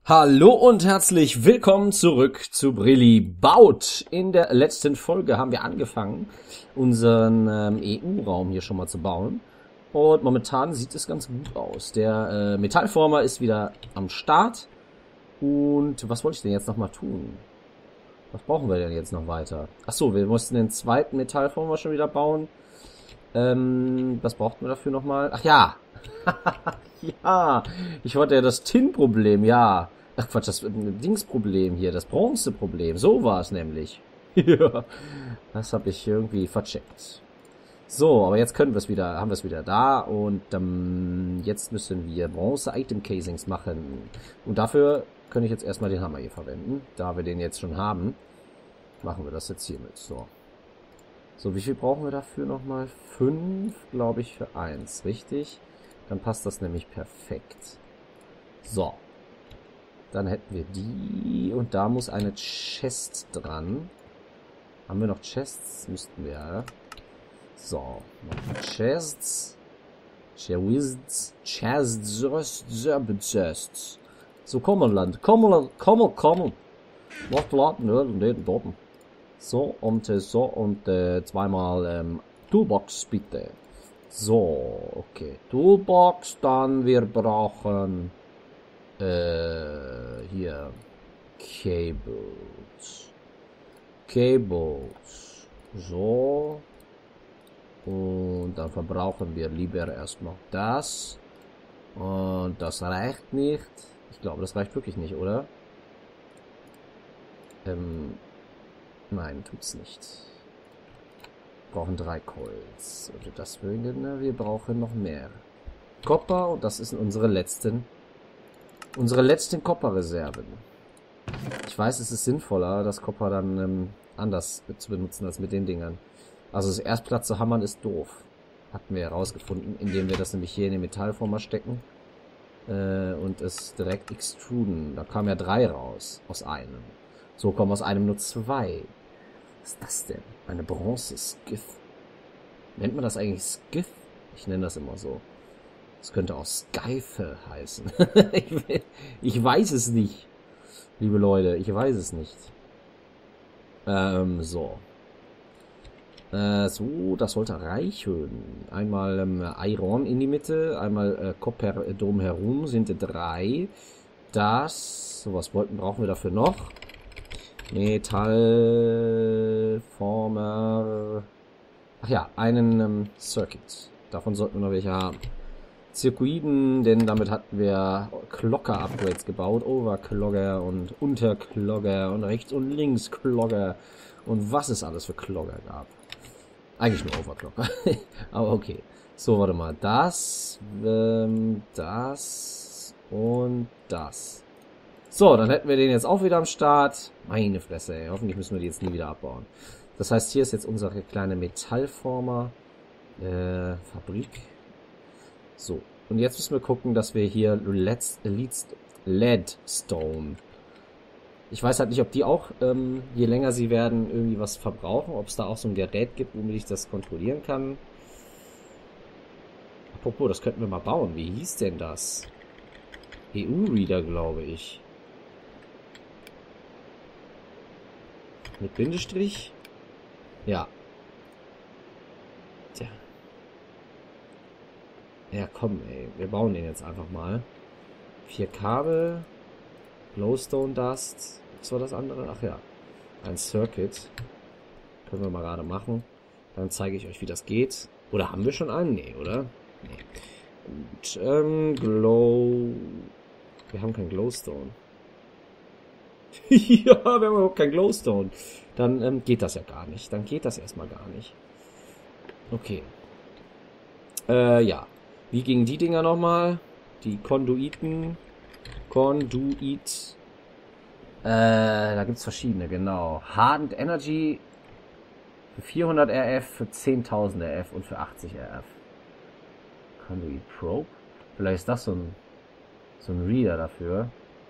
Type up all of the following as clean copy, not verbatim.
Hallo und herzlich willkommen zurück zu Brilli Baut. In der letzten Folge haben wir angefangen, unseren EU-Raum hier schon mal zu bauen. Und momentan sieht es ganz gut aus. Der Metallformer ist wieder am Start. Und was wollte ich denn jetzt noch mal tun? Was brauchen wir denn jetzt noch weiter? Achso, wir mussten den zweiten Metallformer schon wieder bauen. Was brauchten wir dafür nochmal? Ach ja! Ja, ich wollte ja das Tin-Problem, ja. Ach Quatsch, das Dingsproblem hier, das Bronzeproblem. So war es nämlich. Ja, das habe ich irgendwie vercheckt. So, aber jetzt können wir es wieder, haben wir es wieder da und jetzt müssen wir Bronze-Item-Casings machen. Und dafür kann ich jetzt erstmal den Hammer hier verwenden. Da wir den jetzt schon haben, machen wir das jetzt hiermit. So. So, wie viel brauchen wir dafür nochmal? 5, glaube ich, für 1, richtig? Dann passt das nämlich perfekt. So. Dann hätten wir die. Und da muss eine Chest dran. Haben wir noch Chests? Müssten wir, ja. So. Noch Chests. Chests. So, komm, Land. Komm. Dort. So, und zweimal Toolbox, bitte. So, okay. Toolbox, dann wir brauchen hier Cables. So. Und dann verbrauchen wir lieber erstmal das. Und das reicht nicht. Ich glaube, das reicht wirklich nicht, oder? Nein, tut's nicht. Wir brauchen 3 Coils. Und deswegen, wir brauchen noch mehr. Copper, und das ist unsere letzten Copper-Reserven. Ich weiß, es ist sinnvoller, das Copper dann anders zu benutzen als mit den Dingern. Also das Erstplatz zu hammern ist doof. Hatten wir herausgefunden, indem wir das nämlich hier in den Metallformer stecken. Und es direkt extruden. Da kamen ja 3 raus aus einem. So kommen aus einem nur 2. Was ist das denn? Eine Bronze-Skiff. Nennt man das eigentlich Skiff? Ich nenne das immer so. Das könnte auch Skyfe heißen. Ich weiß es nicht. Liebe Leute, ich weiß es nicht. So. So, das sollte reichen. Einmal Iron in die Mitte, einmal Copper drumherum, sind 3. Das, so was brauchen wir dafür noch? Metallformer. Ach ja, einen Circuit. Davon sollten wir noch welche haben. Zirkuiten, denn damit hatten wir Clocker-Upgrades gebaut. Overclocker und Unterclocker und rechts und links Clocker. Und was es alles für Clocker gab. Eigentlich nur Overclocker. Aber okay. So, warte mal. Das und das. So, dann hätten wir den jetzt auch wieder am Start. Meine Fresse, ey. Hoffentlich müssen wir die jetzt nie wieder abbauen. Das heißt, hier ist jetzt unsere kleine Metallformer. Fabrik. So, und jetzt müssen wir gucken, dass wir hier Leadstone. Ich weiß halt nicht, ob die auch, je länger sie werden, irgendwie was verbrauchen. Ob es da auch so ein Gerät gibt, womit ich das kontrollieren kann. Apropos, das könnten wir mal bauen. Wie hieß denn das? EU-Reader, glaube ich. Mit Bindestrich? Ja. Tja. Ja, komm, ey. Wir bauen den jetzt einfach mal. 4 Kabel. Glowstone Dust. Was war das andere? Ach ja. Ein Circuit. Können wir mal gerade machen. Dann zeige ich euch, wie das geht. Oder haben wir schon einen? Nee, oder? Nee. Gut. Glow. Wir haben kein Glowstone. Ja, wir haben überhaupt kein Glowstone. Dann geht das ja gar nicht. Dann geht das erstmal gar nicht. Okay. Ja. Wie gingen die Dinger nochmal? Die Konduiten. Da gibt's verschiedene, genau. Hardened Energy für 400 RF, für 10.000 RF und für 80 RF. Conduit Probe? Vielleicht ist das so ein Reader dafür.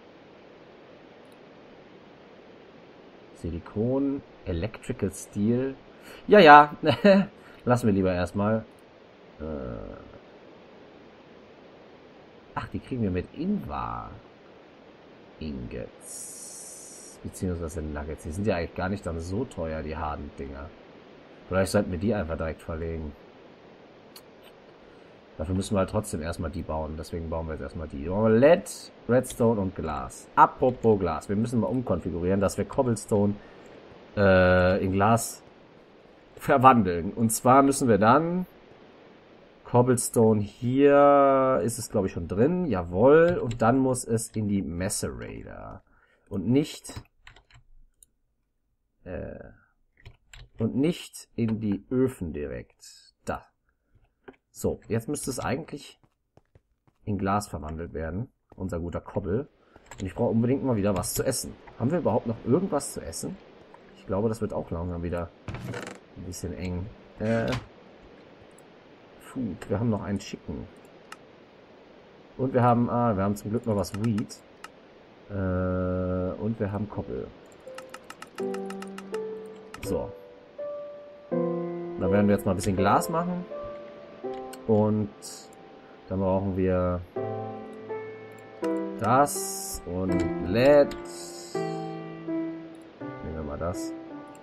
Silikon, Electrical Steel. Ja. Lassen wir lieber erstmal. Ach, die kriegen wir mit Invar. Ingots. Beziehungsweise Nuggets. Die sind ja eigentlich gar nicht dann so teuer, die harten Dinger. Vielleicht sollten wir die einfach direkt verlegen. Dafür müssen wir halt trotzdem erstmal die bauen. Deswegen bauen wir jetzt erstmal die. LED, Redstone und Glas. Apropos Glas. Wir müssen mal umkonfigurieren, dass wir Cobblestone in Glas verwandeln. Und zwar müssen wir dann Cobblestone hier ist es, glaube ich, schon drin. Jawohl. Und dann muss es in die Macerator. Und nicht in die Öfen direkt. Da. So, jetzt müsste es eigentlich in Glas verwandelt werden. Unser guter Kobbel. Und ich brauche unbedingt mal wieder was zu essen. Haben wir überhaupt noch irgendwas zu essen? Ich glaube, das wird auch langsam wieder ein bisschen eng. Food. Wir haben noch einen Chicken. Und wir haben zum Glück noch was Wheat. Und wir haben Koppel. So. Da werden wir jetzt mal ein bisschen Glas machen. Und dann brauchen wir das und LED. Nehmen wir mal das.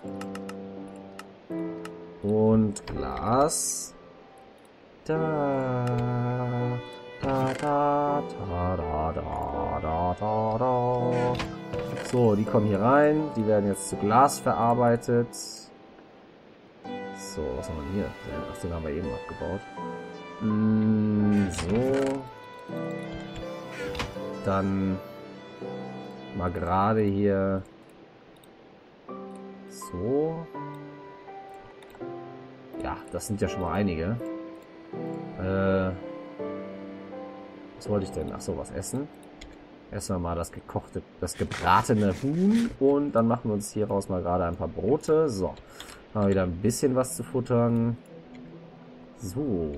Und Glas. Da, da, da, da, da, da, da, da, da. So, die kommen hier rein. Die werden jetzt zu Glas verarbeitet. So, was haben wir hier? Ach, den haben wir eben abgebaut. So. Dann mal gerade hier. So. Ja, das sind ja schon mal einige. Was wollte ich denn? Ach so, was essen. Erstmal mal das gebratene Huhn und dann machen wir uns hieraus mal gerade ein paar Brote. So, haben wir wieder ein bisschen was zu futtern. So.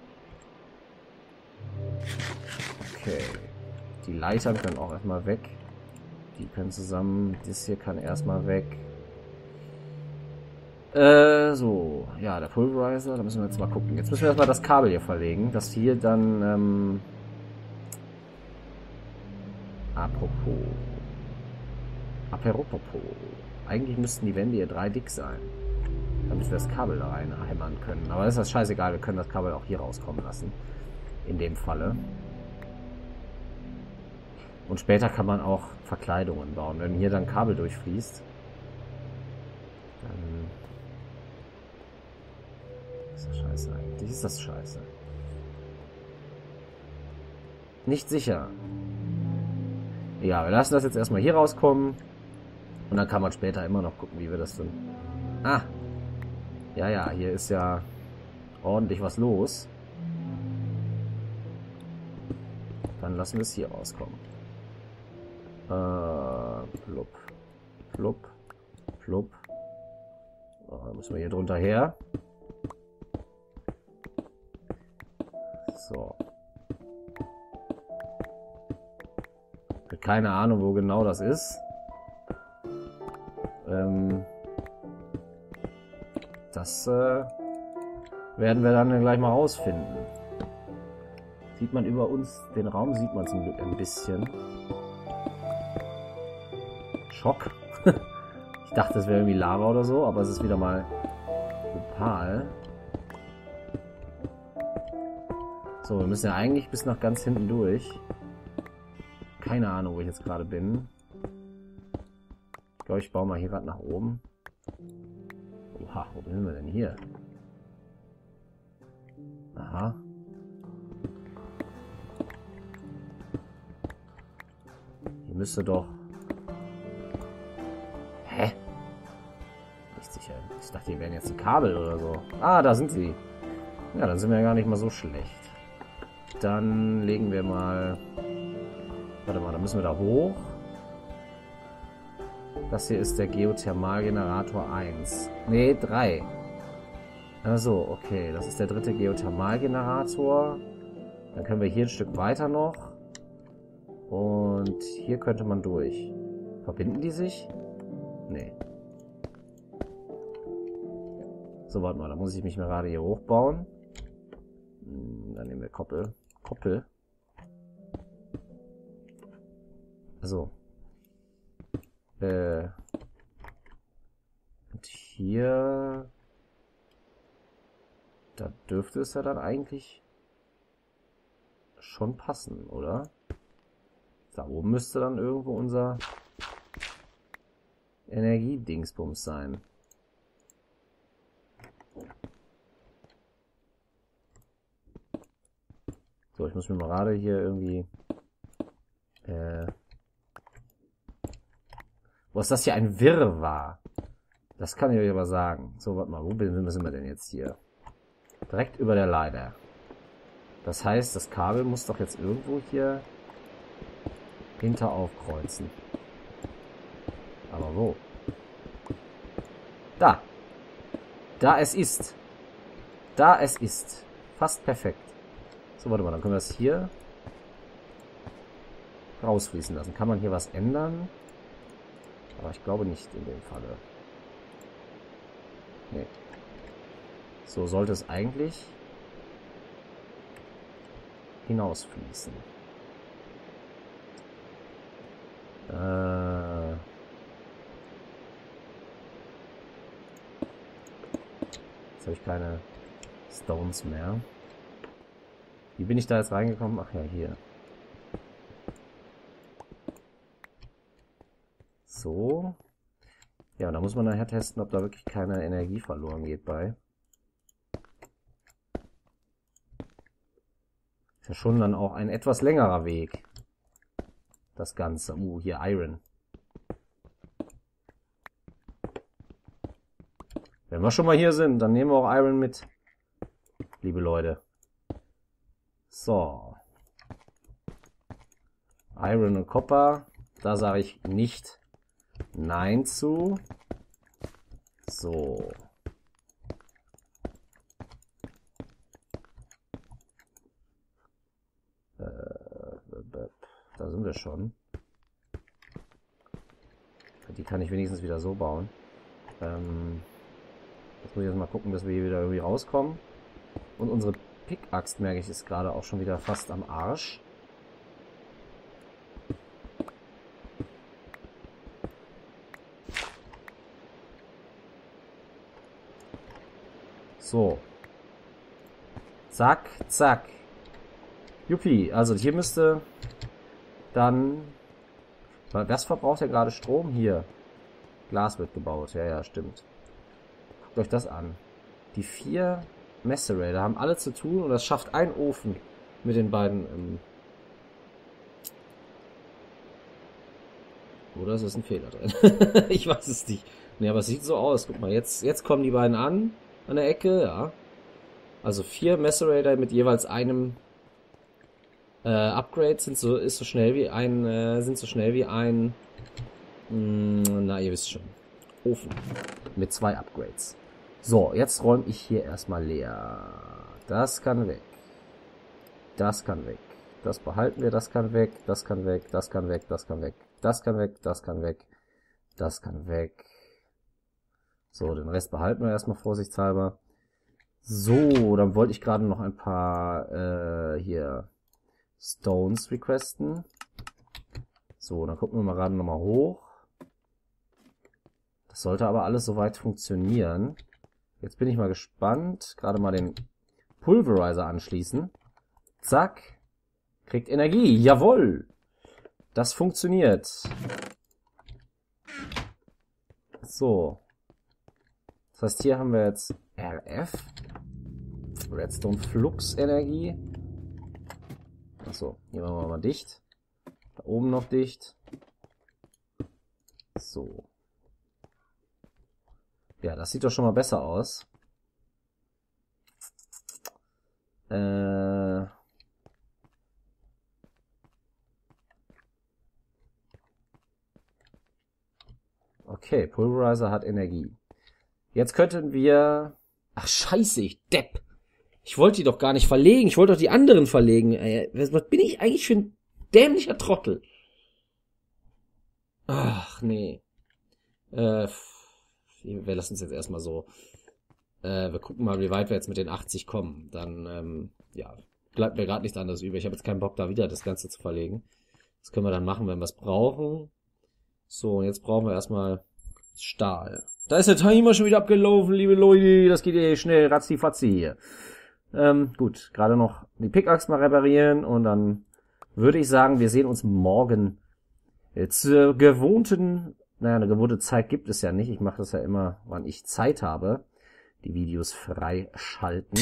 Okay. Die Leitern können auch erstmal weg. Die können zusammen. Das hier kann erstmal weg. So. Ja, der Pulverizer. Da müssen wir jetzt mal gucken. Jetzt müssen wir erstmal das Kabel hier verlegen. Dass hier dann, apropos. Eigentlich müssten die Wände hier 3 dick sein. Damit wir das Kabel da reinhämmern können. Aber das ist das scheißegal. Wir können das Kabel auch hier rauskommen lassen. In dem Falle. Und später kann man auch Verkleidungen bauen. Wenn hier dann Kabel durchfließt, dann ist das scheiße eigentlich. Ist das scheiße. Nicht sicher. Ja, wir lassen das jetzt erstmal hier rauskommen. Und dann kann man später immer noch gucken, wie wir das dann... Ah! Ja, hier ist ja ordentlich was los. Dann lassen wir es hier rauskommen. Plupp. Plupp. Plupp. Oh, dann müssen wir hier drunter her. So. Keine Ahnung, wo genau das ist. Das werden wir dann gleich mal rausfinden. Sieht man über uns, den Raum sieht man zum Glück ein bisschen. Schock. Ich dachte, es wäre irgendwie Lava oder so, aber es ist wieder mal Opal. So, wir müssen ja eigentlich bis nach ganz hinten durch. Keine Ahnung, wo ich jetzt gerade bin. Ich glaube, ich baue mal hier gerade nach oben. Oha, wo sind wir denn hier? Aha. Hier müsste doch... Hä? Nicht sicher. Ich dachte, hier wären jetzt ein Kabel oder so. Ah, da sind sie. Ja, dann sind wir ja gar nicht mal so schlecht. Dann legen wir mal... Warte mal, da müssen wir da hoch. Das hier ist der Geothermalgenerator 1. Nee, 3. Also, okay. Das ist der dritte Geothermalgenerator. Dann können wir hier ein Stück weiter noch. Und hier könnte man durch. Verbinden die sich? Nee. So, warte mal. Da muss ich mich mal gerade hier hochbauen. Dann nehmen wir Koppel. Also, Und hier... Da dürfte es ja dann eigentlich schon passen, oder? Da oben müsste dann irgendwo unser Energiedingsbums sein. So, ich muss mir mal gerade hier irgendwie... Wo ist das hier ein Wirrwarr? Das kann ich euch aber sagen. So, warte mal, wo sind wir denn jetzt hier? Direkt über der Leiter. Das heißt, das Kabel muss doch jetzt irgendwo hier hinter aufkreuzen. Aber wo? Da. Da es ist. Da es ist. Fast perfekt. So, warte mal, dann können wir das hier rausfließen lassen. Kann man hier was ändern? Aber ich glaube nicht in dem Falle. Nee. So sollte es eigentlich hinausfließen. Jetzt habe ich keine Stones mehr. Wie bin ich da jetzt reingekommen? Ach ja, hier. So. Ja, da muss man nachher testen, ob da wirklich keine Energie verloren geht bei. Ist ja schon dann auch ein etwas längerer Weg. Das Ganze. Hier Iron. Wenn wir schon mal hier sind, dann nehmen wir auch Iron mit. Liebe Leute. So. Iron und Copper. Da sage ich nicht Nein zu. So. Da sind wir schon. Die kann ich wenigstens wieder so bauen. Jetzt muss ich jetzt mal gucken, dass wir hier wieder irgendwie rauskommen. Und unsere Pickaxe, merke ich, ist gerade auch schon wieder fast am Arsch. So. Zack, zack. Juppie, also hier müsste dann... Was verbraucht ja gerade Strom? Hier. Glas wird gebaut. Ja, ja, stimmt. Guckt euch das an. Die 4 Macerator haben alle zu tun und das schafft ein Ofen mit den beiden... Oder ist das ein Fehler drin? Ich weiß es nicht. Ne, aber es sieht so aus. Guck mal, jetzt kommen die beiden an der Ecke, ja. Also 4 Macerator mit jeweils einem Upgrade sind so schnell wie ein na, ihr wisst schon. Ofen. Mit 2 Upgrades. So, jetzt räume ich hier erstmal leer. Das kann weg. Das kann weg. Das behalten wir, das kann weg, das kann weg, das kann weg, das kann weg. Das kann weg, das kann weg, das kann weg. So, den Rest behalten wir erstmal vorsichtshalber. So, dann wollte ich gerade noch ein paar hier Stones requesten. So, dann gucken wir mal gerade nochmal hoch. Das sollte aber alles soweit funktionieren. Jetzt bin ich mal gespannt. Gerade mal den Pulverizer anschließen. Zack. Kriegt Energie. Jawohl. Das funktioniert. So. Das heißt, hier haben wir jetzt RF. Redstone Flux Energie. Achso, hier machen wir mal dicht. Da oben noch dicht. So. Ja, das sieht doch schon mal besser aus. Okay, Pulverizer hat Energie. Jetzt könnten wir... Ach, scheiße, ich Depp. Ich wollte die doch gar nicht verlegen. Ich wollte doch die anderen verlegen. Was bin ich eigentlich für ein dämlicher Trottel? Ach, nee. Wir lassen es jetzt erstmal so. Wir gucken mal, wie weit wir jetzt mit den 80 kommen. Dann, ja, bleibt mir gerade nichts anderes übrig. Ich habe jetzt keinen Bock, da wieder das Ganze zu verlegen. Das können wir dann machen, wenn wir es brauchen. So, jetzt brauchen wir erstmal Stahl. Da ist der Timer schon wieder abgelaufen, liebe Leute. Das geht ja schnell, ratzi-fatzi hier. Gut, gerade noch die Pickaxe mal reparieren und dann würde ich sagen, wir sehen uns morgen zur gewohnten, eine gewohnte Zeit gibt es ja nicht. Ich mache das ja immer, wann ich Zeit habe, die Videos freischalten.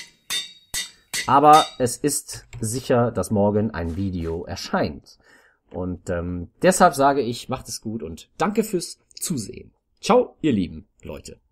Aber es ist sicher, dass morgen ein Video erscheint. Und deshalb sage ich, macht es gut und danke fürs Zusehen. Ciao, ihr lieben Leute.